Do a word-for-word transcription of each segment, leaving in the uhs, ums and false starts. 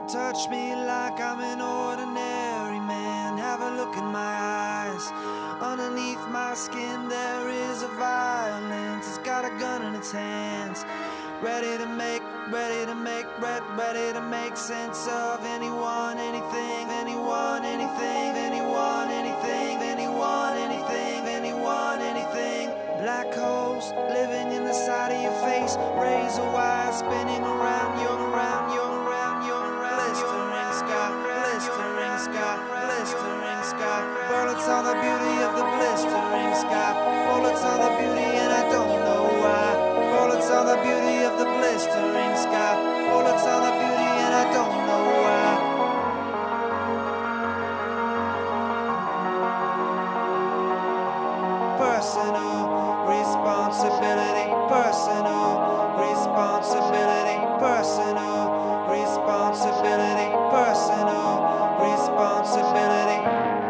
Touch me like I'm an ordinary man. Have a look in my eyes. Underneath my skin there is a violence. It's got a gun in its hands, ready to make, ready to make, ready, ready to make sense of anyone, anything, anyone, anything, anyone, anything, anyone, anything, anyone, anything. Black holes living in the side of your face, razor wire spinning around you, around you, around you, around you. Blistering sky, blistering sky, blistering sky. Bullets on the beauty of the blistering sky. Bullets on the beauty and I don't know why. Bullets on the beauty of the blistering sky. Bullets on the beauty and I don't know why. Personal responsibility, personal responsibility, personal responsibility, personal responsibility.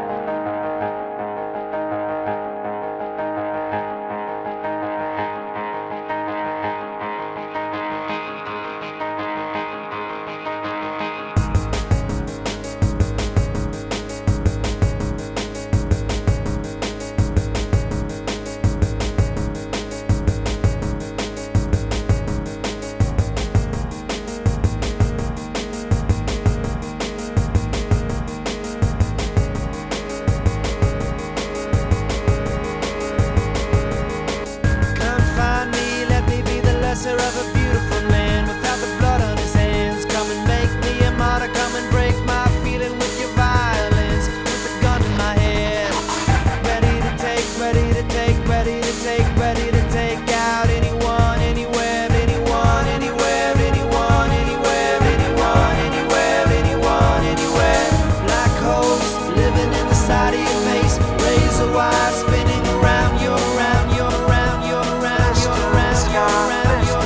Of a beautiful man without the blood on his hands. Come and make me a martyr, come and break my feeling with your violence. With a gun in my head, ready to take, ready to take, ready to take, ready to take out anyone, anywhere, anyone, anywhere, anyone, anywhere, anyone, anywhere, anyone, anywhere. Black holes living in the side of your face, razor wire spinning around you, around you, around you, around you, around you, around you.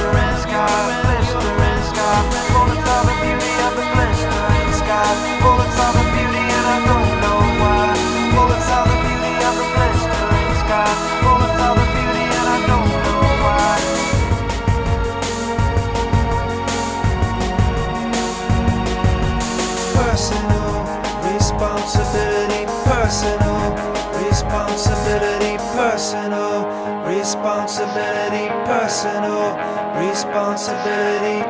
Bullets are the beauty of the blistering sky. Bullets are the beauty and I don't know why. Bullets are the beauty of the blistering sky. Bullets are the beauty and I don't know why. Personal responsibility, personal responsibility, personal responsibility, personal responsibility.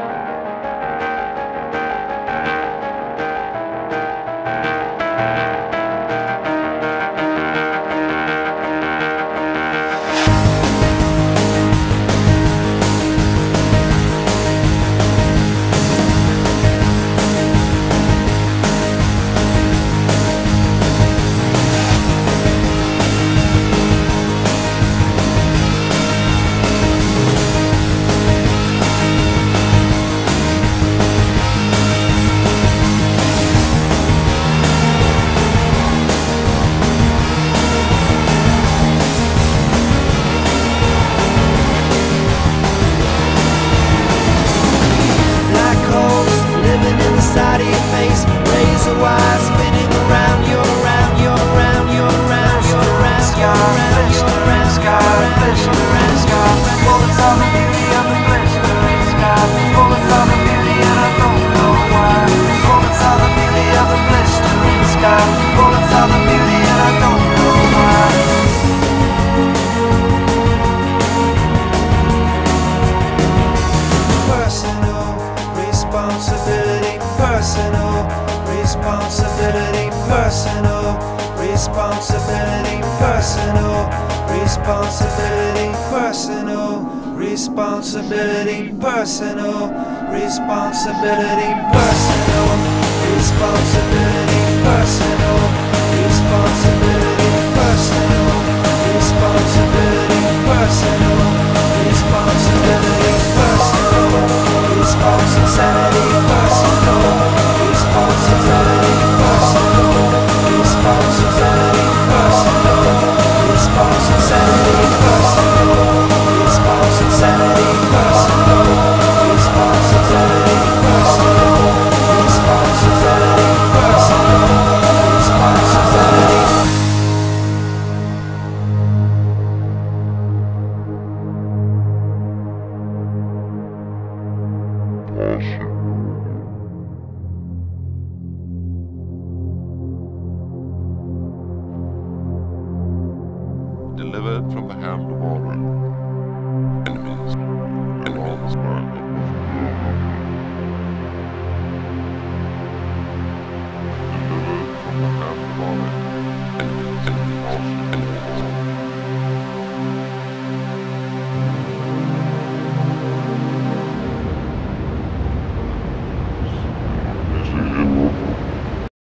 Side of your face, razor wire spinning around you, around you, around you, around you, around you, around you, around you, around you. Bullets are the beauty of the blistering sky. Bullets are the beauty and I don't know why. Bullets are the beauty of the blistering sky. Bullets are the beauty and I don't know why. Personal responsibility, personal responsibility, personal responsibility, personal responsibility, personal responsibility, personal responsibility, personal responsibility, personal responsibility, personal responsibility, personal responsibility, personal responsibility, personal responsibility, personal responsibility, personal responsibility, personal responsibility, personal responsibility, personal responsibility, personal responsibility. delivered from the hand of all enemies. Enemies. Delivered from the hand of all enemies.